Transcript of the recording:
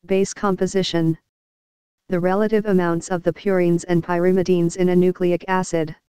Base composition. The relative amounts of the purines and pyrimidines in a nucleic acid.